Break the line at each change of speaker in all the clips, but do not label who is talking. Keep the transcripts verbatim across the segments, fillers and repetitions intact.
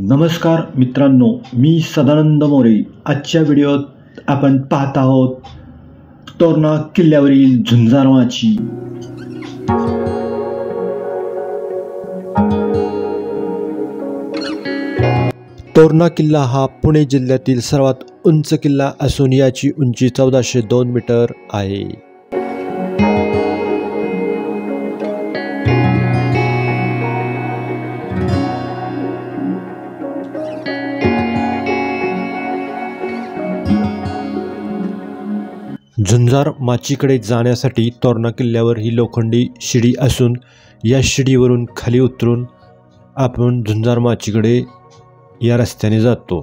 नमस्कार मित्रांनो, मी सदानंद मोरे। आजच्या व्हिडिओत आपण पाहत आहोत तोरणा किल्ल्यावरील झुंजार माची। तोरणा किल्ला हा पुणे जिल्ह्यातील सर्वात उंच किल्ला असून याची उंची चौदाशे दोन मीटर आहे। झुंजार माचीकडे जाण्यासाठी तोरणा किल्ल्यावर ही लोखंडी शिडी असून या शिडीवरून खाली उतरून आपण झुंजार माचीकडे या रस्त्याने जातो।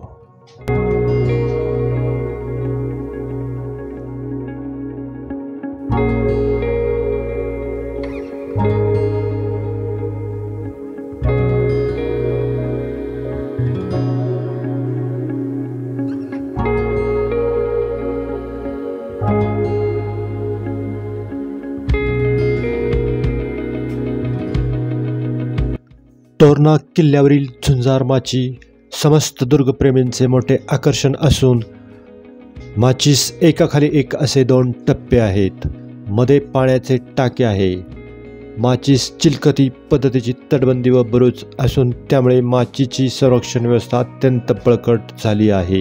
तोरणा किल्ल्यावरील झुंजार माची समस्त दुर्गप्रेमींचे मोठे आकर्षण असून माचीस एकाखाली एक असे दोन टप्पे आहेत। मध्ये पाण्याचे टाके आहे। माचीस चिलखती पद्धतीची तटबंदी व बुरुज असून त्यामुळे माचीची संरक्षण व्यवस्था अत्यंत बळकट झाली आहे।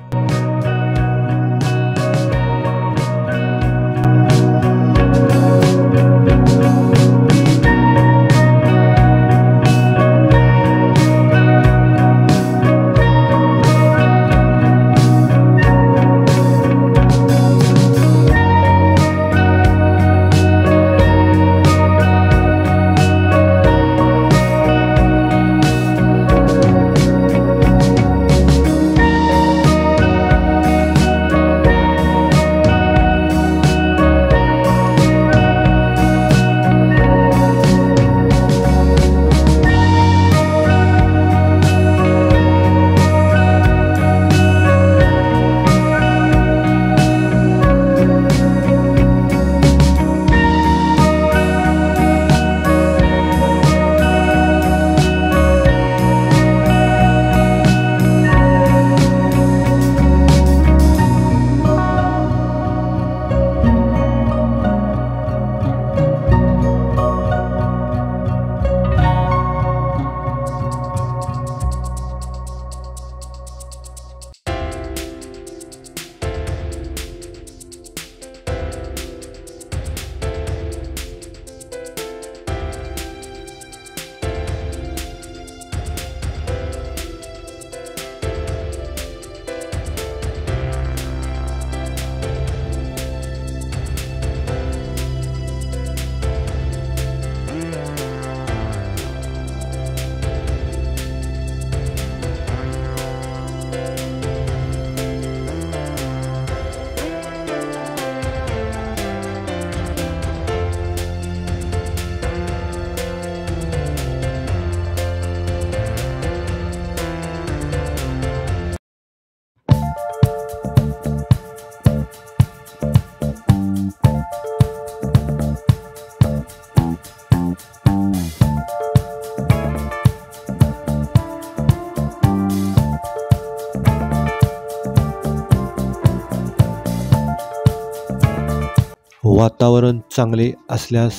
वातावरण चांगले असल्यास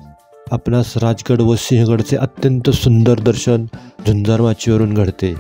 आपणास राजगड व सिंहगडचे अत्यंत सुंदर दर्शन झुंजार माचीवरून घडते।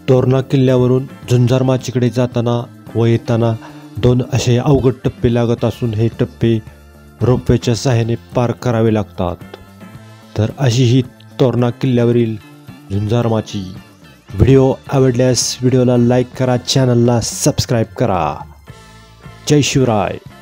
तोरणा किल्ल्यावरून झुंजार माचीकडे जाताना व येताना दोन असे अवघड टप्पे लागत असून हे टप्पे रोपवेच्या सहाय्याने पार करावे लागतात. तर अशी ही तोरणा किल्ल्यावरील झुंजार माची. व्हिडिओ आवडल्यास व्हिडिओला लाईक करा, चॅनलला सबस्क्राईब करा. जय शिवराय.